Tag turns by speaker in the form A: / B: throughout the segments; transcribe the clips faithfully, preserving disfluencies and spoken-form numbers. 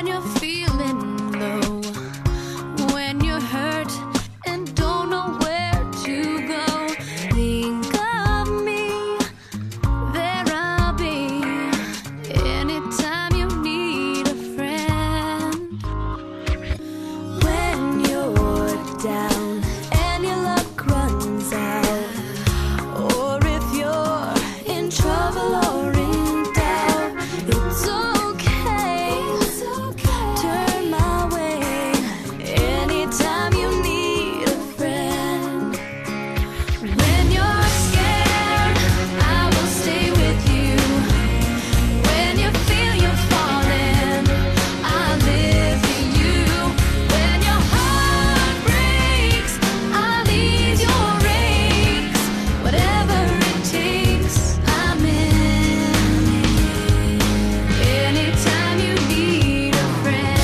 A: you're feeling low, when you're hurt and don't know where to go, think of me, there I'll be, anytime you need a friend. When you're down and your luck runs out, or if you're in trouble or in doubt, it's okay, it's okay. Turn my way, anytime you need a friend. When you're scared, I will stay with you. When you feel you're falling, I'll live for you. When your heart breaks, I'll ease your aches. Whatever it takes, I'm in. Anytime you need a friend.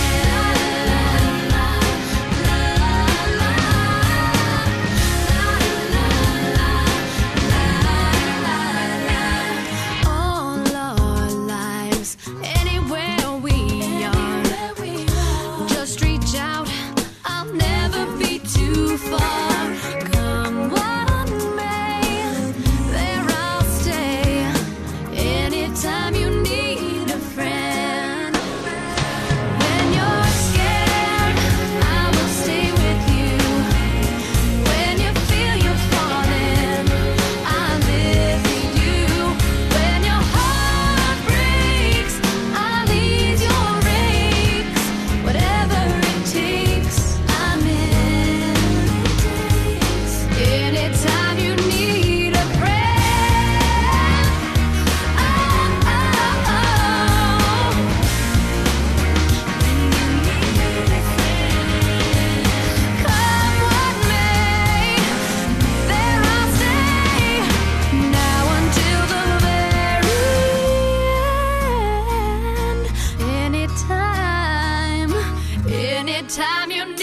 A: All our lives, anywhere we are, just reach out, I'll never be too far. Come what may, there I'll stay, anytime you need a friend. When you're scared, I will stay with you. When you feel you're falling, I'll live for you. When your heart breaks, I'll ease your aches. Whatever it takes, I'm in. Anytime you need a friend. Oh, oh, oh. When you need a friend. Come what may, there I'll stay, now until the very end. Anytime, anytime you need